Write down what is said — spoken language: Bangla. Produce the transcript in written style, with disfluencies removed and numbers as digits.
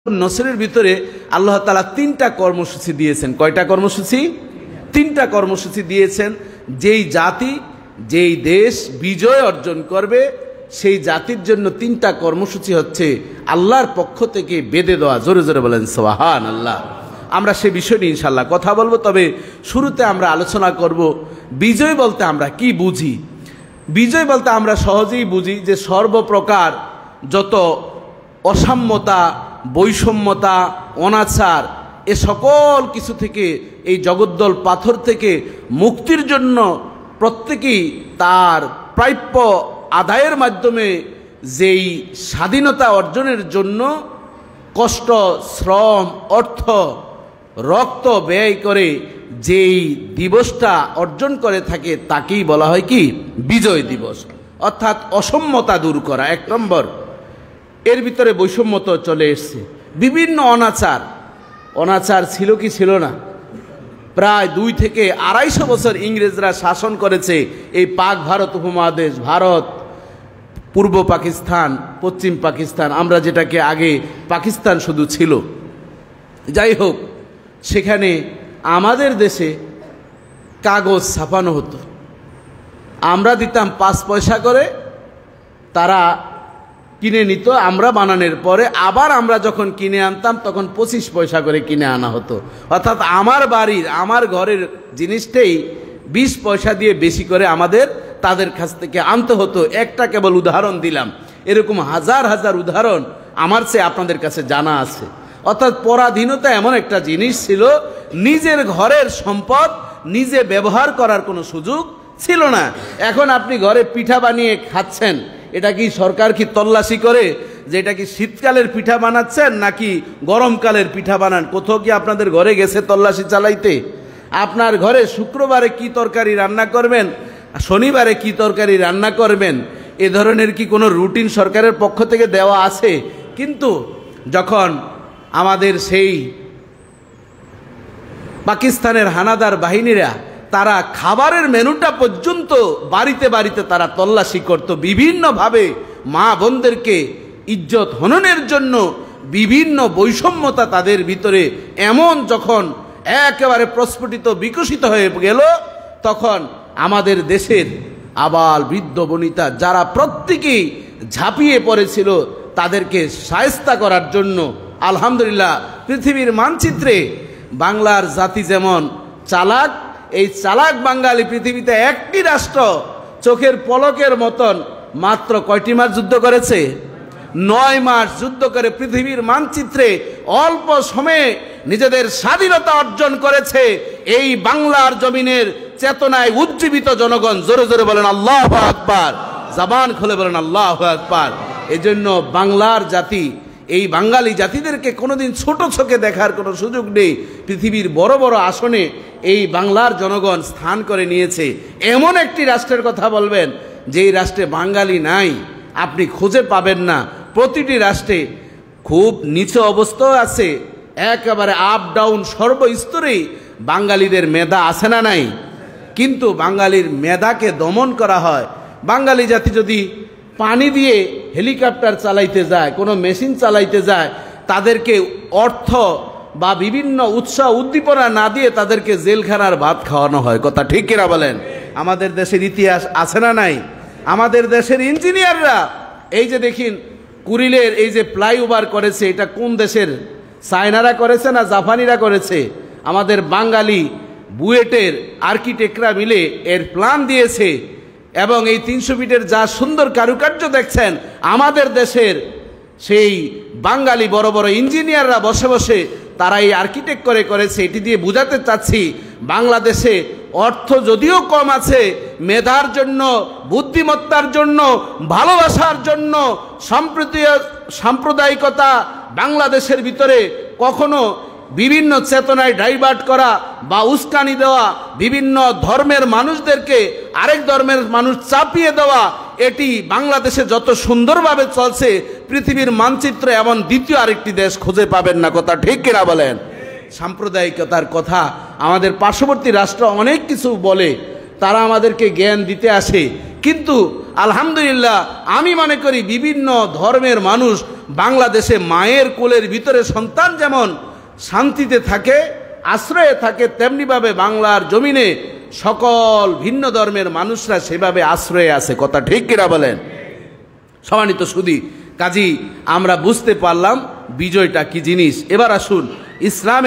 নসরের ভিতরে আল্লাহ তাআলা তিনটা কর্মসূচি দিয়েছেন। কয়টা কর্মসূচি? তিনটা কর্মসূচি দিয়েছেন। যেই জাতি যেই দেশ বিজয় অর্জন করবে সেই জাতির জন্য তিনটা কর্মসূচি হচ্ছে আল্লাহর পক্ষ থেকে বেঁধে দেওয়া। জোরে জোরে বলেন সুবহানাল্লাহ। আমরা সে বিষয় নিয়ে ইনশাআল্লাহ কথা বলবো। তবে শুরুতে আমরা আলোচনা করব বিজয় বলতে আমরা কি বুঝি। বিজয় বলতে আমরা সহজেই বুঝি যে সর্বপ্রকার যত অসাম্যতা, বৈষম্যতা, অনাচার এ সকল কিছু থেকে, এই জগদ্দল পাথর থেকে মুক্তির জন্য প্রত্যেকেই তার প্রাপ্য আদায়ের মাধ্যমে যেই স্বাধীনতা অর্জনের জন্য কষ্ট, শ্রম, অর্থ, রক্ত ব্যয় করে যেই দিবসটা অর্জন করে থাকে তাকেই বলা হয় কি? বিজয় দিবস। অর্থাৎ অসাম্যতা দূর করা এক নম্বর। এর ভিতরে বৈষম্যতা চলে এসছে। বিভিন্ন অনাচার ছিল কি ছিল না? প্রায় 2 থেকে 250 বছর ইংরেজরা শাসন করেছে এই পাক ভারত উপমহাদেশ, ভারত, পূর্ব পাকিস্তান, পশ্চিম পাকিস্তান, আমরা যেটাকে আগে পাকিস্তান শুধু ছিল। যাই হোক, সেখানে আমাদের দেশে কাগজ ছাপানো হতো, আমরা দিতাম 5 পয়সা করে, তারা কিনে নিত, আমরা বানানোর পরে আবার আমরা যখন কিনে আনতাম তখন 25 পয়সা করে কিনে আনা হতো। অর্থাৎ আমার বাড়ির, আমার ঘরের জিনিসটাই 20 পয়সা দিয়ে বেশি করে আমাদের তাদের কাছ থেকে আনতে হতো। একটা কেবল উদাহরণ দিলাম, এরকম হাজার হাজার উদাহরণ আমার চেয়ে আপনাদের কাছে জানা আছে। অর্থাৎ পরাধীনতা এমন একটা জিনিস ছিল, নিজের ঘরের সম্পদ নিজে ব্যবহার করার কোনো সুযোগ ছিল না। এখন আপনি ঘরে পিঠা বানিয়ে খাচ্ছেন, এটা কি সরকার কি তল্লাশি করে যে এটা কি শীতকালের পিঠা বানাচ্ছেন নাকি গরমকালের পিঠা বানান? কোথাও কি আপনাদের ঘরে গেছে তল্লাশি চালাইতে? আপনার ঘরে শুক্রবারে কি তরকারি রান্না করবেন, শনিবারে কি তরকারি রান্না করবেন, এ ধরনের কি কোনো রুটিন সরকারের পক্ষ থেকে দেওয়া আছে? কিন্তু যখন আমাদের সেই পাকিস্তানের হানাদার বাহিনীরা তারা খাবারের মেনুটা পর্যন্ত বাড়িতে বাড়িতে তারা তল্লাশি করত, বিভিন্নভাবে মা বোনদেরকে ইজ্জত হননের জন্য বিভিন্ন বৈষম্যতা তাদের ভিতরে এমন যখন একেবারে প্রস্ফুটিত বিকশিত হয়ে গেল, তখন আমাদের দেশের আবাল বৃদ্ধ বনিতা যারা প্রত্যেকেই ঝাঁপিয়ে পড়েছিল তাদেরকে শায়েস্তা করার জন্য। আলহামদুলিল্লাহ, পৃথিবীর মানচিত্রে বাংলার জাতি যেমন চালাক, এই চালাক বাঙালি পৃথিবীতে একটি রাষ্ট্র চোখের পলকের মতন মাত্র কয়টি মাস যুদ্ধ করেছে? 9 মাস যুদ্ধ করে পৃথিবীর মানচিত্রে অল্প সময়ে নিজেদের স্বাধীনতা অর্জন করেছে এই বাংলার জমিনের চেতনায় উজ্জীবিত জনগণ। জোরে জোরে বলেন আল্লাহু আকবার, জবান খুলে বলেন আল্লাহু আকবার। এজন্য বাংলার জাতি, এই বাঙালি জাতিদেরকে কোনোদিন ছোট চোখে দেখার কোনো সুযোগ নেই। পৃথিবীর বড় বড় আসনে এই বাংলার জনগণ স্থান করে নিয়েছে। এমন একটি রাষ্ট্রের কথা বলবেন যেই রাষ্ট্রে বাঙালি নাই, আপনি খুঁজে পাবেন না। প্রতিটি রাষ্ট্রে খুব নিচু অবস্থাও আছে, একেবারে আপ ডাউন সর্বস্তরেই বাঙালিদের মেধা আছে না নাই? কিন্তু বাঙালির মেধাকে দমন করা হয়। বাঙালি জাতি যদি পানি দিয়ে হেলিকপ্টার চালাইতে যায়, কোনো মেশিন চালাইতে যায়, তাদেরকে অর্থ বা বিভিন্ন উৎসাহ উদ্দীপনা না দিয়ে তাদেরকে জেলখানার ভাত খাওয়ানো হয়। কথা ঠিক কিনা বলেন? আমাদের দেশের ইতিহাস আছে না নাই? আমাদের দেশের ইঞ্জিনিয়াররা, এই যে দেখিন কুড়িলের এই যে ফ্লাইওভার করেছে, এটা কোন দেশের? চায়নারা করেছে না জাপানিরা করেছে? আমাদের বাঙালি বুয়েটের আর্কিটেক্টরা মিলে এর প্ল্যান দিয়েছে। এবং এই 300 ফিটের যা সুন্দর কারুকার্য দেখছেন, আমাদের দেশের সেই বাঙালি বড় বড় ইঞ্জিনিয়াররা বসে বসে তারা এই আর্কিটেক্ট করেছে। এটি দিয়ে বোঝাতে চাচ্ছি, বাংলাদেশে অর্থ যদিও কম আছে, মেধার জন্য, বুদ্ধিমত্তার জন্য, ভালোবাসার জন্য, সাম্প্রদায়িকতা বাংলাদেশের ভিতরে কখনো বিভিন্ন চেতনায় ডাইভার্ট করা বা উস্কানি দেওয়া, বিভিন্ন ধর্মের মানুষদেরকে আরেক ধর্মের মানুষ চাপিয়ে দেওয়া, এটি বাংলাদেশে যত সুন্দরভাবে চলছে পৃথিবীর মানচিত্রে এমন দ্বিতীয় আরেকটি দেশ খুঁজে পাবেন না। কথা ঠিক কিনা বলেন? সাম্প্রদায়িকতার কথা আমাদের পার্শ্ববর্তী রাষ্ট্র অনেক কিছু বলে, তারা আমাদেরকে জ্ঞান দিতে আসে, কিন্তু আলহামদুলিল্লাহ আমি মনে করি বিভিন্ন ধর্মের মানুষ বাংলাদেশে মায়ের কোলের ভিতরে সন্তান যেমন শান্তিতে থাকে, আশ্রয়ে থাকে, তেমনিভাবে বাংলার জমিনে সকল ভিন্ন ধর্মের মানুষরা সেভাবে আশ্রয়ে আছে। কথা ঠিক কিনা বলেন? সম্মানিত সুধী, কাজী আমরা বুঝতে পারলাম বিজয়টা কি জিনিস। এবার আসুন ইসলাম